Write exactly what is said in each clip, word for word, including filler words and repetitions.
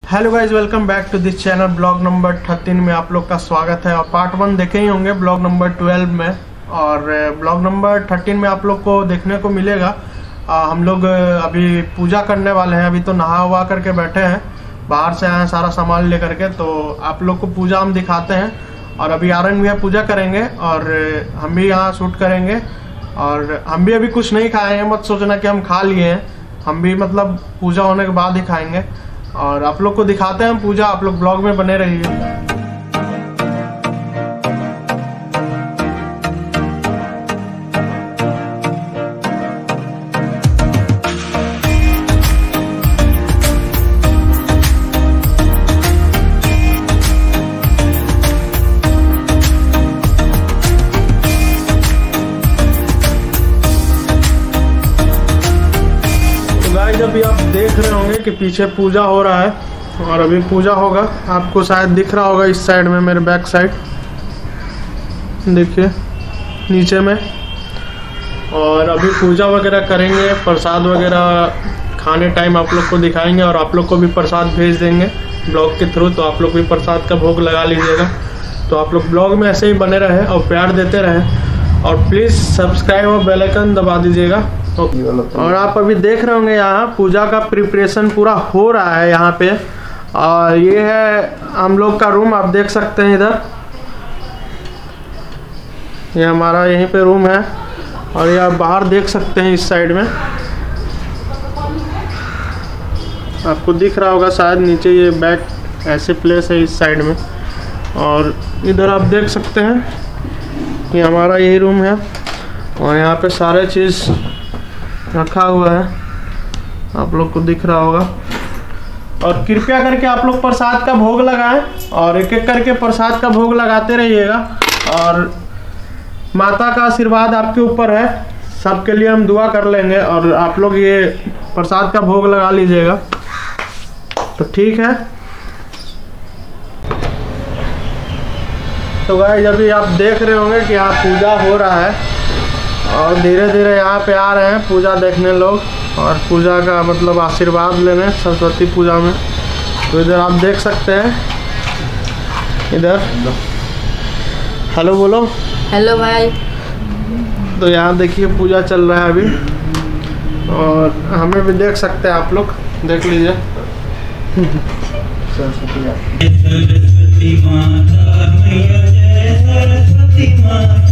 Hello guys, welcome back to this channel. Blog number thirteen में आप लोग का स्वागत है। और पार्ट वन देखे ही होंगे ब्लॉग नंबर ट्वेल्व में, और ब्लॉग नंबर थर्टीन में आप लोग को देखने को मिलेगा। आ, हम लोग अभी पूजा करने वाले हैं। अभी तो नहा हुआ करके बैठे हैं, बाहर से आए हैं सारा सामान लेकर के। तो आप लोग को पूजा हम दिखाते हैं। और अभी आर्यन भैया पूजा करेंगे और हम भी यहाँ शूट करेंगे। और हम भी अभी कुछ नहीं खाए हैं, मत सोचना कि हम खा लिए हैं। हम भी मतलब पूजा होने के बाद ही खाएंगे। और आप लोग को दिखाते हैं पूजा, आप लोग ब्लॉग में बने रहिए। अभी आप देख रहे होंगे कि पीछे पूजा हो रहा है और अभी पूजा होगा। आपको शायद दिख रहा होगा इस साइड में, मेरे बैक साइड देखिए नीचे में। और अभी पूजा वगैरह करेंगे, प्रसाद वगैरह खाने टाइम आप लोग को दिखाएंगे। और आप लोग को भी प्रसाद भेज देंगे ब्लॉग के थ्रू, तो आप लोग भी प्रसाद का भोग लगा लीजिएगा। तो आप लोग ब्लॉग में ऐसे ही बने रहे और प्यार देते रहे। और प्लीज़ सब्सक्राइब और बेल आइकन दबा दीजिएगा। और आप अभी देख रहे होंगे यहाँ पूजा का प्रिपरेशन पूरा हो रहा है यहाँ पे। और ये है हम लोग का रूम, आप देख सकते हैं इधर। ये हमारा यहीं पे रूम है। और ये आप बाहर देख सकते हैं इस साइड में, आपको दिख रहा होगा शायद नीचे। ये बैक ऐसे प्लेस है इस साइड में। और इधर आप देख सकते हैं ये हमारा यही रूम है। और यहाँ पे सारे चीज़ रखा हुआ है, आप लोग को दिख रहा होगा। और कृपया करके आप लोग प्रसाद का भोग लगाएं और एक एक करके प्रसाद का भोग लगाते रहिएगा। और माता का आशीर्वाद आपके ऊपर है, सबके लिए हम दुआ कर लेंगे। और आप लोग ये प्रसाद का भोग लगा लीजिएगा, तो ठीक है। तो गाइस अभी आप देख रहे होंगे कि यहाँ पूजा हो रहा है और धीरे धीरे यहाँ पे आ रहे हैं पूजा देखने लोग, और पूजा का मतलब आशीर्वाद लेने सरस्वती पूजा में। तो इधर आप देख सकते हैं, इधर हेलो बोलो। हेलो भाई। तो यहाँ देखिए पूजा चल रहा है अभी, और हमें भी देख सकते हैं आप लोग, देख लीजिए। सरस्वती माता मैया जय सरस्वती माता,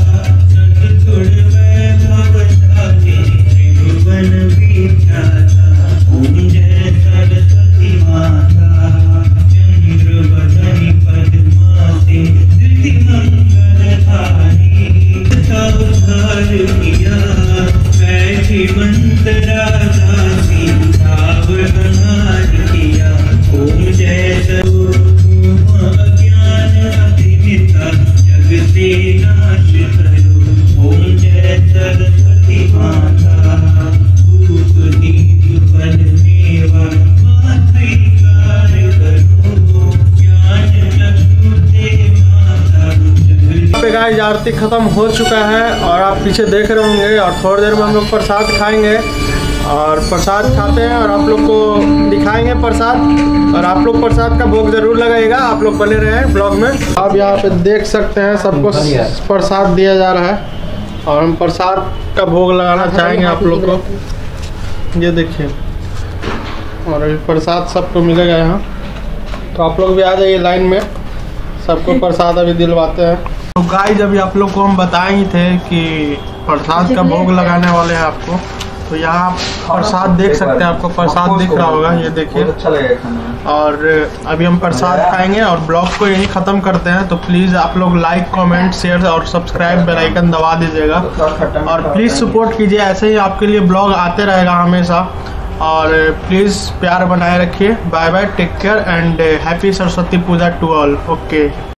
आरती खत्म हो चुका है और आप पीछे देख रहे होंगे। और थोड़ी देर में हम लोग प्रसाद खाएंगे, और प्रसाद खाते हैं और आप लोग को दिखाएंगे प्रसाद। और आप लोग प्रसाद का भोग जरूर लगाइएगा, आप लोग बने रहे ब्लॉग में। आप यहाँ पे देख सकते हैं सबको प्रसाद दिया जा रहा है, और हम प्रसाद का भोग लगाना चाहेंगे आप लोग को। ये देखिए, और अभी प्रसाद सबको मिलेगा यहाँ। तो आप लोग भी आ जाइए लाइन में, सबको प्रसाद अभी दिलवाते हैं। तो गाइस अभी आप लोग को हम बताए ही थे कि प्रसाद का भोग लगाने वाले हैं आपको। तो यहाँ आप प्रसाद देख सकते हैं, आपको प्रसाद दिख रहा होगा, ये देखिए। और अभी हम प्रसाद खाएंगे और ब्लॉग को यहीं ख़त्म करते हैं। तो प्लीज़ आप लोग लाइक, कमेंट, शेयर और सब्सक्राइब बेल आइकन दबा दीजिएगा। और प्लीज़ सपोर्ट कीजिए, ऐसे ही आपके लिए ब्लॉग आते रहेगा हमेशा। और प्लीज़ प्यार बनाए रखिए। Bye bye, take care and happy Saraswati Puja to all. Okay.